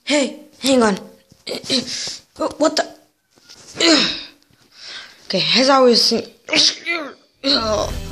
Hey, hang on. What the? Okay, as I was saying.